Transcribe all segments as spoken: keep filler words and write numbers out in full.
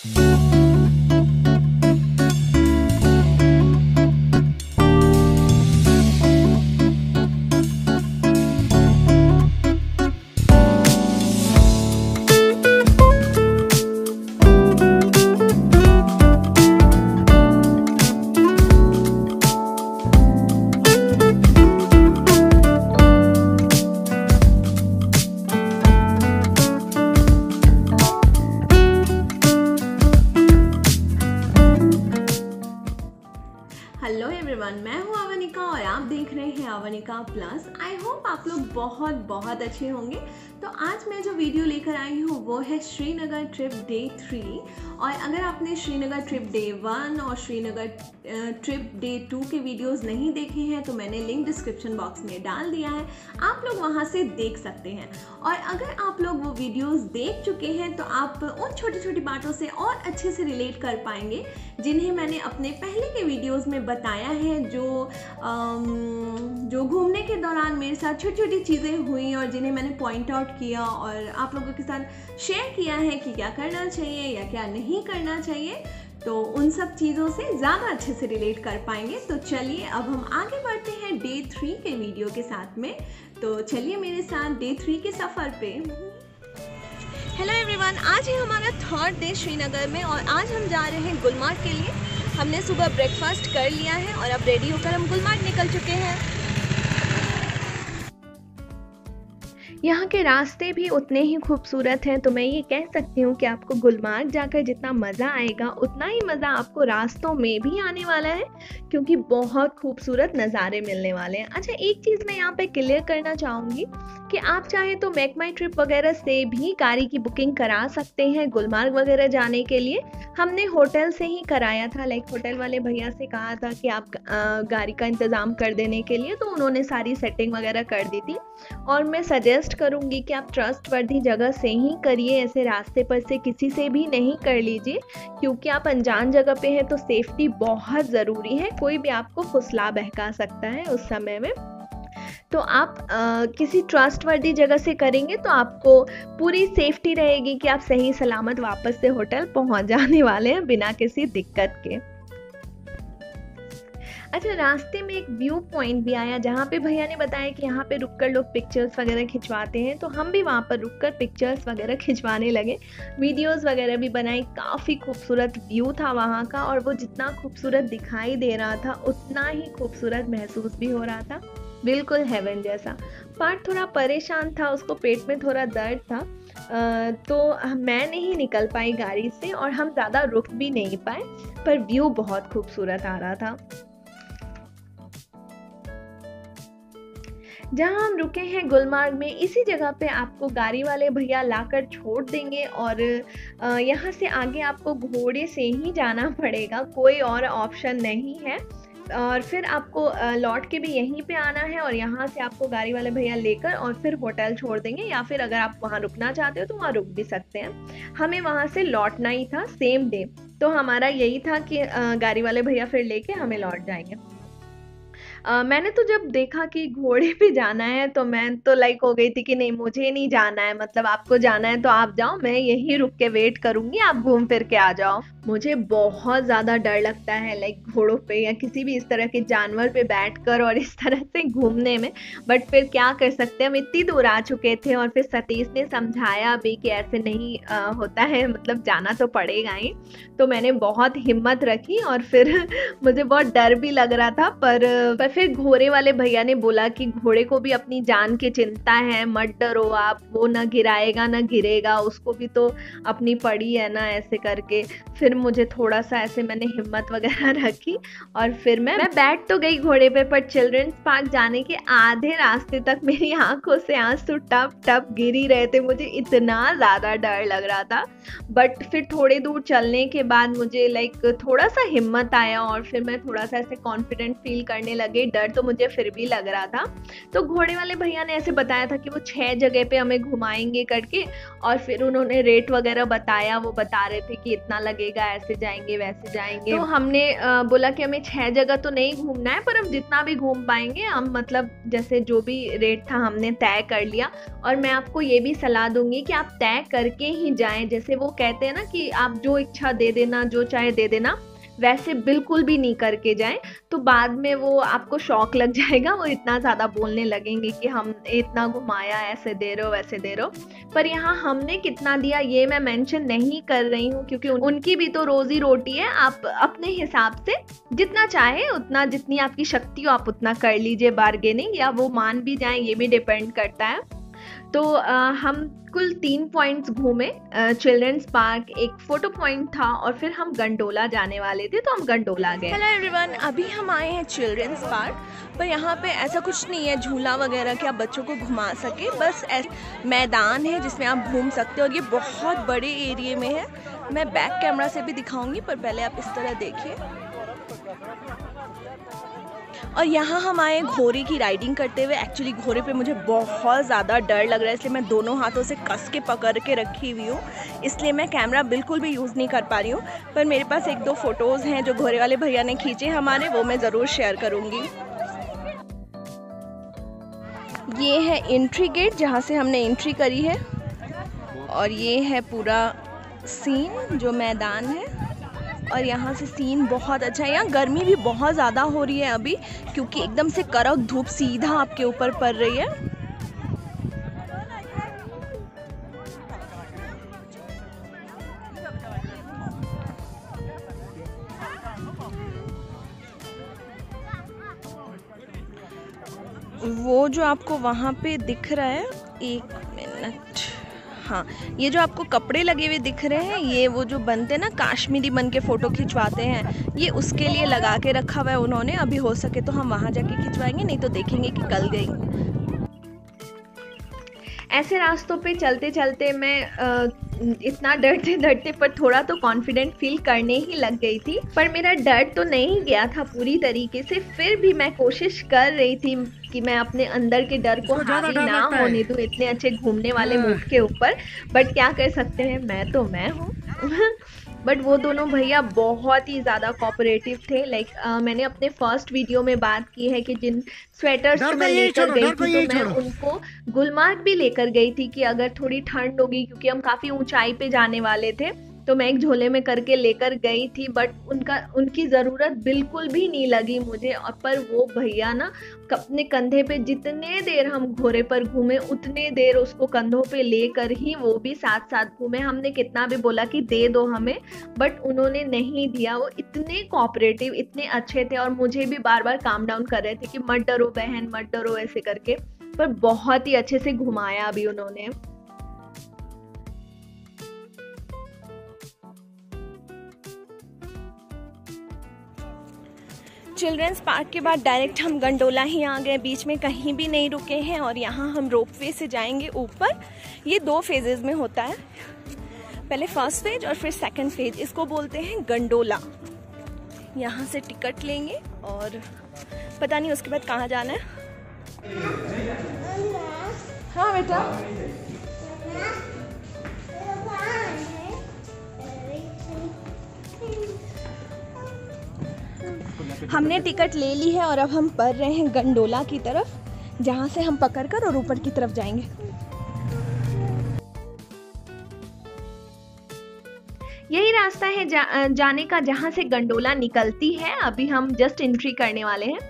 Hello everyone, मैं हूँ अवनिका और आप देख रहे हैं अवनिका प्लस। आई होप आप लोग बहुत बहुत अच्छे होंगे। तो आज मैं जो वीडियो लेकर आई हूँ वो है श्रीनगर ट्रिप डे थ्री। और अगर आपने श्रीनगर ट्रिप डे वन और श्रीनगर ट्रिप डे टू के वीडियोस नहीं देखे हैं तो मैंने लिंक डिस्क्रिप्शन बॉक्स में डाल दिया है, आप लोग वहाँ से देख सकते हैं। और अगर आप लोग वो वीडियोस देख चुके हैं तो आप उन छोटी छोटी बातों से और अच्छे से रिलेट कर पाएंगे जिन्हें मैंने अपने पहले के वीडियोस में बताया है, जो आम, जो घूमने के दौरान मेरे साथ छोटी छोटी चीज़ें हुई और जिन्हें मैंने पॉइंट आउट किया और आप लोगों के साथ शेयर किया है कि क्या करना चाहिए या क्या नहीं करना चाहिए। तो उन सब चीज़ों से ज़्यादा अच्छे से रिलेट कर पाएंगे। तो चलिए अब हम आगे बढ़ते हैं डे थ्री के वीडियो के साथ में। तो चलिए मेरे साथ डे थ्री के सफ़र पे। हेलो एवरीवन, आज है हमारा थर्ड डे श्रीनगर में और आज हम जा रहे हैं गुलमार्ग के लिए। हमने सुबह ब्रेकफास्ट कर लिया है और अब रेडी होकर हम गुलमार्ग निकल चुके हैं। यहाँ के रास्ते भी उतने ही खूबसूरत हैं, तो मैं ये कह सकती हूँ कि आपको गुलमार्ग जाकर जितना मज़ा आएगा उतना ही मज़ा आपको रास्तों में भी आने वाला है, क्योंकि बहुत खूबसूरत नज़ारे मिलने वाले हैं। अच्छा, एक चीज़ मैं यहाँ पे क्लियर करना चाहूँगी कि आप चाहें तो मेक माई ट्रिप वगैरह से भी गाड़ी की बुकिंग करा सकते हैं गुलमार्ग वगैरह जाने के लिए। हमने होटल से ही कराया था, लाइक होटल वाले भैया से कहा था कि आप गाड़ी का इंतज़ाम कर देने के लिए, तो उन्होंने सारी सेटिंग वगैरह कर दी थी। और मैं सजेस्ट करूंगी कि आप ट्रस्टवर्दी जगह से ही करिए, ऐसे रास्ते पर से किसी से भी नहीं कर लीजिए, क्योंकि आप अनजान जगह पे हैं तो सेफ्टी बहुत ज़रूरी है। कोई भी आपको फुसला बहका सकता है उस समय में। तो आप आ, किसी ट्रस्टवर्दी जगह से करेंगे तो आपको पूरी सेफ्टी रहेगी कि आप सही सलामत वापस से होटल पहुंच जाने वाले हैं बिना किसी दिक्कत के। अच्छा, रास्ते में एक व्यू पॉइंट भी आया जहाँ पे भैया ने बताया कि यहाँ पे रुककर लोग पिक्चर्स वगैरह खिंचवाते हैं, तो हम भी वहाँ पर रुककर पिक्चर्स वगैरह खिंचवाने लगे, वीडियोस वगैरह भी बनाई। काफ़ी खूबसूरत व्यू था वहाँ का और वो जितना खूबसूरत दिखाई दे रहा था उतना ही खूबसूरत महसूस भी हो रहा था, बिल्कुल हेवन जैसा। पार्ट थोड़ा परेशान था, उसको पेट में थोड़ा दर्द था, आ, तो मैं नहीं निकल पाई गाड़ी से और हम ज़्यादा रुक भी नहीं पाए, पर व्यू बहुत खूबसूरत आ रहा था। जहाँ हम रुके हैं गुलमार्ग में, इसी जगह पे आपको गाड़ी वाले भैया लाकर छोड़ देंगे और यहाँ से आगे आपको घोड़े से ही जाना पड़ेगा, कोई और ऑप्शन नहीं है। और फिर आपको लौट के भी यहीं पे आना है और यहाँ से आपको गाड़ी वाले भैया लेकर और फिर होटल छोड़ देंगे, या फिर अगर आप वहाँ रुकना चाहते हो तो वहाँ रुक भी सकते हैं। हमें वहाँ से लौटना ही था सेम डे, तो हमारा यही था कि गाड़ी वाले भैया फिर लेके हमें लौट जाएंगे। Uh, मैंने तो जब देखा कि घोड़े पे जाना है तो मैं तो लाइक हो गई थी कि नहीं, मुझे नहीं जाना है, मतलब आपको जाना है तो आप जाओ, मैं यहीं रुक के वेट करूंगी, आप घूम फिर के आ जाओ। मुझे बहुत ज़्यादा डर लगता है लाइक घोड़ों पे या किसी भी इस तरह के जानवर पे बैठकर और इस तरह से घूमने में, बट फिर क्या कर सकते हैं, हम इतनी दूर आ चुके थे और फिर सतीश ने समझाया भी कि ऐसे नहीं आ, होता है, मतलब जाना तो पड़ेगा ही। तो मैंने बहुत हिम्मत रखी और फिर मुझे बहुत डर भी लग रहा था, पर, पर फिर घोड़े वाले भैया ने बोला कि घोड़े को भी अपनी जान की चिंता है, मत डरो आप, वो ना गिराएगा ना गिरेगा, उसको भी तो अपनी पड़ी है ना, ऐसे करके। फिर मुझे थोड़ा सा ऐसे मैंने हिम्मत वगैरह रखी और फिर मैं मैं बैठ तो गई घोड़े पे, पर चिल्ड्रंस पार्क जाने के आधे रास्ते तक मेरी आंखों से आंसू टप टप गिर ही रहे थे, मुझे इतना ज़्यादा डर लग रहा था। बट फिर थोड़े दूर चलने के बाद मुझे लाइक थोड़ा सा हिम्मत आया और फिर मैं थोड़ा सा ऐसे कॉन्फिडेंट फील करने लगी लगे, डर तो मुझे फिर भी लग रहा था। तो घोड़े वाले भैया ने ऐसे बताया था कि वो छह जगह पे हमें घुमाएंगे करके, और फिर उन्होंने रेट वगैरह बताया, वो बता रहे थे कि इतना लगेगा, ऐसे जाएंगे वैसे जाएंगे। तो हमने आ, बोला कि हमें छह जगह तो नहीं घूमना है, पर हम जितना भी घूम पाएंगे हम, मतलब जैसे जो भी रेट था हमने तय कर लिया। और मैं आपको ये भी सलाह दूंगी कि आप तय करके ही जाएं। जैसे वो कहते हैं ना कि आप जो इच्छा दे देना, जो चाहे दे देना, वैसे बिल्कुल भी नहीं करके जाएं। तो बाद में वो आपको शौक लग जाएगा, वो इतना ज़्यादा बोलने लगेंगे कि हम इतना घुमाया, ऐसे दे रहे हो वैसे दे रहे हो। पर यहाँ हमने कितना दिया ये मैं मेंशन नहीं कर रही हूँ, क्योंकि उनकी भी तो रोजी रोटी है। आप अपने हिसाब से जितना चाहे उतना, जितनी आपकी शक्ति हो आप उतना कर लीजिए बार्गेनिंग, या वो मान भी जाएं, ये भी डिपेंड करता है। तो आ, हम कुल तीन पॉइंट्स घूमे, चिल्ड्रंस पार्क, एक फोटो पॉइंट था, और फिर हम गंडोला जाने वाले थे, तो हम गंडोला गए। हेलो एवरीवन, अभी हम आए हैं चिल्ड्रंस पार्क। पर यहाँ पे ऐसा कुछ नहीं है झूला वगैरह कि आप बच्चों को घुमा सके, बस मैदान है जिसमें आप घूम सकते हो, और ये बहुत बड़े एरिया में है। मैं बैक कैमरा से भी दिखाऊंगी, पर पहले आप इस तरह देखिए। और यहाँ हम आए घोड़े की राइडिंग करते हुए। एक्चुअली घोड़े पे मुझे बहुत ज़्यादा डर लग रहा है, इसलिए मैं दोनों हाथों से कस के पकड़ के रखी हुई हूँ, इसलिए मैं कैमरा बिल्कुल भी यूज़ नहीं कर पा रही हूँ। पर मेरे पास एक दो फ़ोटोज़ हैं जो घोड़े वाले भैया ने खींचे हमारे, वो मैं ज़रूर शेयर करूँगी। ये है एंट्री गेट जहाँ से हमने एंट्री करी है, और ये है पूरा सीन जो मैदान है। और यहाँ से सीन बहुत अच्छा है। यहाँ गर्मी भी बहुत ज़्यादा हो रही है अभी, क्योंकि एकदम से कड़क धूप सीधा आपके ऊपर पड़ रही है। वो जो आपको वहाँ पे दिख रहा है, एक मिनट, हाँ, ये जो आपको कपड़े लगे हुए दिख रहे हैं, ये वो जो बनते हैं ना काश्मीरी बन के फ़ोटो खिंचवाते हैं, ये उसके लिए लगा के रखा हुआ है उन्होंने। अभी हो सके तो हम वहाँ जाके खिंचवाएंगे, नहीं तो देखेंगे कि कल गई। ऐसे रास्तों पे चलते चलते मैं आ, इतना डरते डरते पर थोड़ा तो कॉन्फिडेंट फील करने ही लग गई थी। पर मेरा डर तो नहीं गया था पूरी तरीके से, फिर भी मैं कोशिश कर रही थी कि मैं अपने अंदर के डर को हावी ना होने दूं इतने अच्छे घूमने वाले मूड के ऊपर। बट क्या कर सकते हैं, मैं तो मैं हूँ। बट वो दोनों भैया बहुत ही ज़्यादा कोऑपरेटिव थे। लाइक like, मैंने अपने फर्स्ट वीडियो में बात की है कि जिन स्वेटर्स को मैं लेकर गई थी, तो मैं उनको गुलमार्ग भी लेकर गई थी कि अगर थोड़ी ठंड होगी, क्योंकि हम काफ़ी ऊंचाई पे जाने वाले थे, तो मैं एक झोले में करके लेकर गई थी। बट उनका उनकी ज़रूरत बिल्कुल भी नहीं लगी मुझे। और पर वो भैया ना अपने कंधे पे, जितने देर हम घोड़े पर घूमे उतने देर उसको कंधों पे लेकर ही वो भी साथ साथ घूमे। हमने कितना भी बोला कि दे दो हमें, बट उन्होंने नहीं दिया। वो इतने कोऑपरेटिव, इतने अच्छे थे, और मुझे भी बार बार काम डाउन कर रहे थे कि मत डरो बहन, मत डरो, ऐसे करके। पर बहुत ही अच्छे से घुमाया अभी उन्होंने। चिल्ड्रंस पार्क के बाद डायरेक्ट हम गंडोला ही आ गए, बीच में कहीं भी नहीं रुके हैं। और यहाँ हम रोपवे से जाएंगे ऊपर। ये दो फेजेस में होता है, पहले फर्स्ट फेज और फिर सेकंड फेज। इसको बोलते हैं गंडोला। यहाँ से टिकट लेंगे और पता नहीं उसके बाद कहाँ जाना है। हाँ बेटा, हमने टिकट ले ली है और अब हम बढ़ रहे हैं गंडोला की तरफ, जहाँ से हम पकड़कर और ऊपर की तरफ जाएंगे। यही रास्ता है जा, जाने का, जहाँ से गंडोला निकलती है। अभी हम जस्ट एंट्री करने वाले हैं।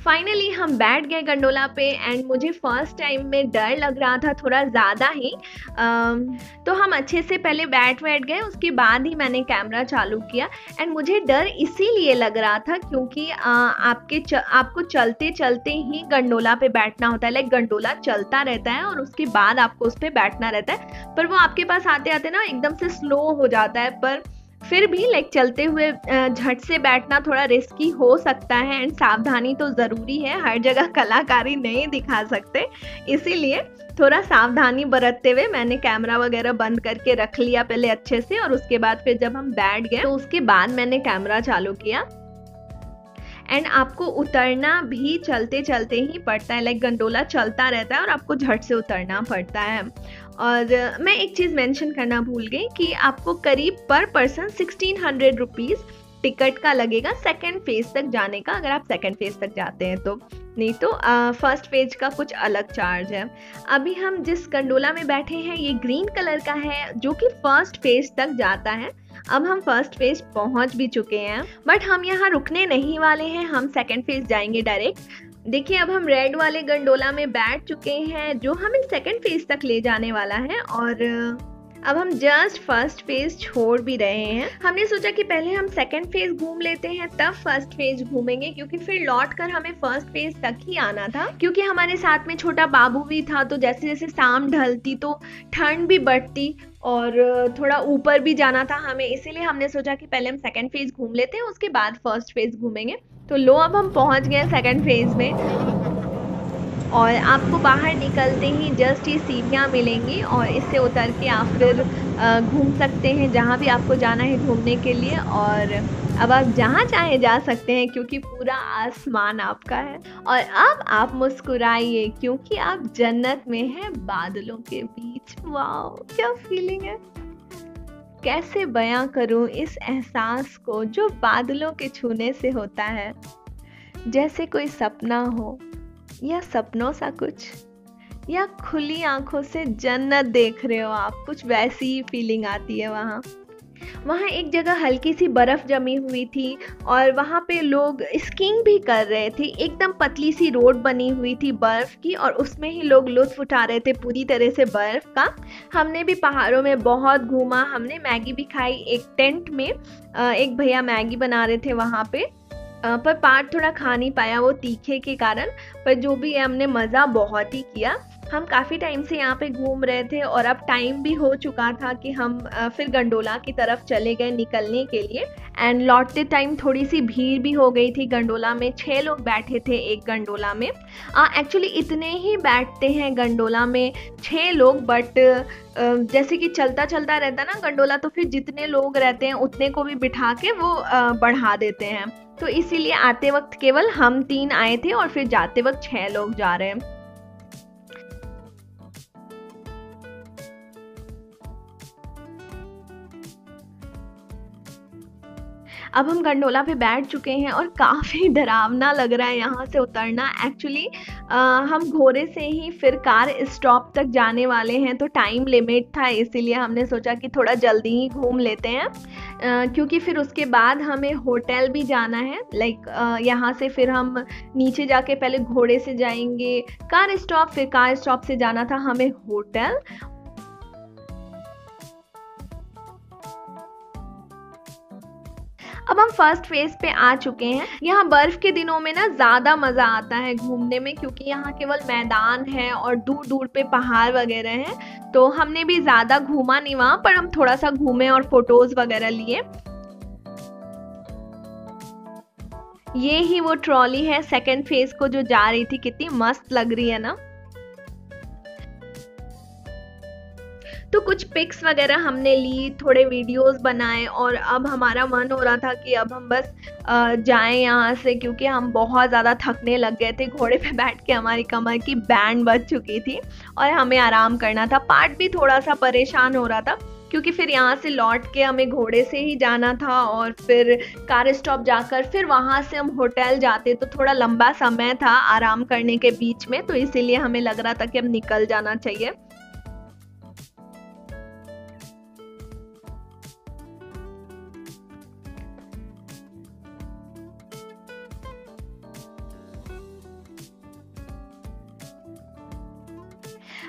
फाइनली हम बैठ गए गंडोला पे एंड मुझे फर्स्ट टाइम में डर लग रहा था थोड़ा ज़्यादा ही। अम, तो हम अच्छे से पहले बैठ बैठ गए, उसके बाद ही मैंने कैमरा चालू किया। एंड मुझे डर इसीलिए लग रहा था क्योंकि आ, आपके च, आपको चलते चलते ही गंडोला पे बैठना होता है। लाइक गंडोला चलता रहता है और उसके बाद आपको उस पर बैठना रहता है, पर वो आपके पास आते आते ना एकदम से स्लो हो जाता है। पर फिर भी लाइक चलते हुए झट से बैठना थोड़ा रिस्की हो सकता है एंड सावधानी तो ज़रूरी है, हर जगह कलाकारी नहीं दिखा सकते, इसीलिए थोड़ा सावधानी बरतते हुए मैंने कैमरा वगैरह बंद करके रख लिया पहले अच्छे से। और उसके बाद फिर जब हम बैठ गए तो उसके बाद मैंने कैमरा चालू किया। एंड आपको उतरना भी चलते चलते ही पड़ता है, लाइक गंडोला चलता रहता है और आपको झट से उतरना पड़ता है। और मैं एक चीज़ मेंशन करना भूल गई कि आपको करीब पर person sixteen hundred rupees ticket का लगेगा सेकंड फेज तक जाने का, अगर आप सेकंड फेज तक जाते हैं तो। नहीं तो फर्स्ट फेज का कुछ अलग चार्ज है। अभी हम जिस गंडोला में बैठे हैं ये ग्रीन कलर का है जो कि फर्स्ट फेज तक जाता है। अब हम फर्स्ट फेज पहुंच भी चुके हैं, बट हम यहाँ रुकने नहीं वाले हैं, हम सेकंड फेज जाएंगे डायरेक्ट। देखिए अब हम रेड वाले गंडोला में बैठ चुके हैं जो हमें सेकंड फेज तक ले जाने वाला है। और अब हम जस्ट फर्स्ट फेज छोड़ भी रहे हैं। हमने सोचा कि पहले हम सेकंड फेज घूम लेते हैं तब फर्स्ट फेज घूमेंगे, क्योंकि फिर लौट कर हमें फर्स्ट फेज तक ही आना था। क्योंकि हमारे साथ में छोटा बाबू भी था, तो जैसे जैसे शाम ढलती तो ठंड भी बढ़ती और थोड़ा ऊपर भी जाना था हमें, इसीलिए हमने सोचा कि पहले हम सेकंड फेज घूम लेते हैं, उसके बाद फर्स्ट फेज घूमेंगे। तो लो अब हम पहुंच गए सेकंड फेज में और आपको बाहर निकलते ही जस्ट ये सीढ़ियाँ मिलेंगी और इससे उतर के आप फिर घूम सकते हैं जहाँ भी आपको जाना है घूमने के लिए। और अब आप जहाँ चाहे जा सकते हैं क्योंकि पूरा आसमान आपका है। और अब आप मुस्कुराइए क्योंकि आप जन्नत में हैं बादलों के बीच। वाओ क्या फीलिंग है, कैसे बयां करूं इस एहसास को जो बादलों के छूने से होता है। जैसे कोई सपना हो या सपनों सा कुछ, या खुली आंखों से जन्नत देख रहे हो आप, कुछ वैसी ही फीलिंग आती है वहाँ। वहाँ एक जगह हल्की सी बर्फ़ जमी हुई थी और वहाँ पे लोग स्कीइंग भी कर रहे थे। एकदम पतली सी रोड बनी हुई थी बर्फ़ की और उसमें ही लोग लुत्फ़ उठा रहे थे पूरी तरह से बर्फ़ का। हमने भी पहाड़ों में बहुत घूमा, हमने मैगी भी खाई एक टेंट में। एक भैया मैगी बना रहे थे वहाँ पे, पर पार्ट थोड़ा खा नहीं पाया वो तीखे के कारण, पर जो भी है हमने मज़ा बहुत ही किया। हम काफ़ी टाइम से यहाँ पे घूम रहे थे और अब टाइम भी हो चुका था कि हम फिर गंडोला की तरफ चले गए निकलने के लिए। एंड लौटते टाइम थोड़ी सी भीड़ भी हो गई थी गंडोला में। छः लोग बैठे थे एक गंडोला में। एक्चुअली इतने ही बैठते हैं गंडोला में, छः लोग, बट जैसे कि चलता चलता रहता ना गंडोला, तो फिर जितने लोग रहते हैं उतने को भी बिठा के वो बढ़ा देते हैं। तो इसीलिए आते वक्त केवल हम तीन आए थे और फिर जाते वक्त छः लोग जा रहे हैं। अब हम गंडोला पे बैठ चुके हैं और काफ़ी डरावना लग रहा है यहाँ से उतरना। एक्चुअली हम घोड़े से ही फिर कार स्टॉप तक जाने वाले हैं, तो टाइम लिमिट था, इसीलिए हमने सोचा कि थोड़ा जल्दी ही घूम लेते हैं। uh, क्योंकि फिर उसके बाद हमें होटल भी जाना है। लाइक uh, यहाँ से फिर हम नीचे जाके पहले घोड़े से जाएंगे कार स्टॉप, फिर कार स्टॉप से जाना था हमें होटल। अब हम फर्स्ट फेज पे आ चुके हैं। यहाँ बर्फ के दिनों में ना ज़्यादा मज़ा आता है घूमने में, क्योंकि यहाँ केवल मैदान है और दूर दूर पे पहाड़ वगैरह हैं। तो हमने भी ज़्यादा घूमा नहीं वहाँ, पर हम थोड़ा सा घूमे और फोटोज़ वगैरह लिए। ये ही वो ट्रॉली है सेकंड फेज को जो जा रही थी, कितनी मस्त लग रही है ना। तो कुछ पिक्स वगैरह हमने ली, थोड़े वीडियोस बनाए और अब हमारा मन हो रहा था कि अब हम बस जाएं यहाँ से, क्योंकि हम बहुत ज़्यादा थकने लग गए थे। घोड़े पे बैठ के हमारी कमर की बैंड बज चुकी थी और हमें आराम करना था। पार्ट भी थोड़ा सा परेशान हो रहा था क्योंकि फिर यहाँ से लौट के हमें घोड़े से ही जाना था और फिर कार स्टॉप जाकर फिर वहाँ से हम होटल जाते, तो थोड़ा लंबा समय था आराम करने के बीच में। तो इसीलिए हमें लग रहा था कि अब निकल जाना चाहिए।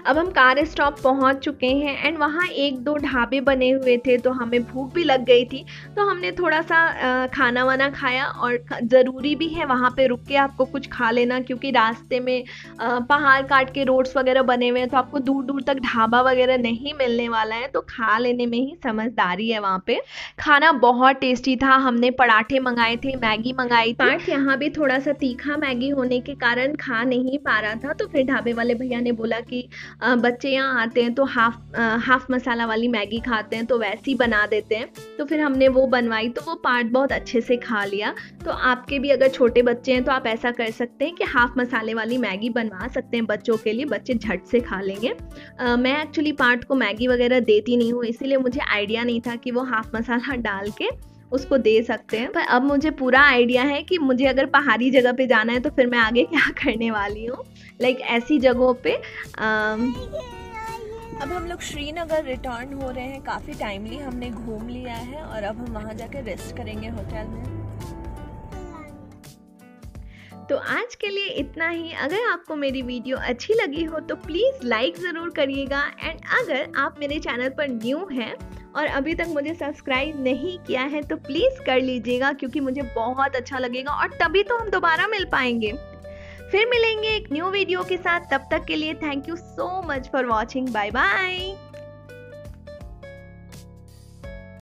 अब हम कार स्टॉप पहुंच चुके हैं एंड वहाँ एक दो ढाबे बने हुए थे, तो हमें भूख भी लग गई थी, तो हमने थोड़ा सा खाना वाना खाया। और ज़रूरी भी है वहाँ पे रुक के आपको कुछ खा लेना, क्योंकि रास्ते में पहाड़ काट के रोड्स वगैरह बने हुए हैं, तो आपको दूर दूर तक ढाबा वगैरह नहीं मिलने वाला है, तो खा लेने में ही समझदारी है। वहाँ पे खाना बहुत टेस्टी था। हमने पराठे मंगाए थे, मैगी मंगाई थी। पार्थ यहाँ भी थोड़ा सा तीखा मैगी होने के कारण खा नहीं पा रहा था, तो फिर ढाबे वाले भैया ने बोला कि बच्चे यहाँ आते हैं तो हाफ हाफ मसाला वाली मैगी खाते हैं, तो वैसी बना देते हैं। तो फिर हमने वो बनवाई, तो वो पार्ट बहुत अच्छे से खा लिया। तो आपके भी अगर छोटे बच्चे हैं तो आप ऐसा कर सकते हैं कि हाफ मसाले वाली मैगी बनवा सकते हैं बच्चों के लिए, बच्चे झट से खा लेंगे। आ, मैं एक्चुअली पार्ट को मैगी वगैरह देती नहीं हूँ, इसीलिए मुझे आइडिया नहीं था कि वो हाफ मसाला डाल के उसको दे सकते हैं। पर अब मुझे पूरा आइडिया है कि मुझे अगर पहाड़ी जगह पे जाना है तो फिर मैं आगे क्या करने वाली हूँ, लाइक ऐसी जगहों पे। आम, अब हम लोग श्रीनगर रिटर्न हो रहे हैं। काफ़ी टाइमली हमने घूम लिया है और अब हम वहाँ जाकर रेस्ट करेंगे होटल में। तो आज के लिए इतना ही। अगर आपको मेरी वीडियो अच्छी लगी हो तो प्लीज़ लाइक ज़रूर करिएगा। एंड अगर आप मेरे चैनल पर न्यू हैं और अभी तक मुझे सब्सक्राइब नहीं किया है तो प्लीज़ कर लीजिएगा, क्योंकि मुझे बहुत अच्छा लगेगा और तभी तो हम दोबारा मिल पाएंगे। फिर मिलेंगे एक न्यू वीडियो के साथ। तब तक के लिए thank you so much for watching. Bye bye.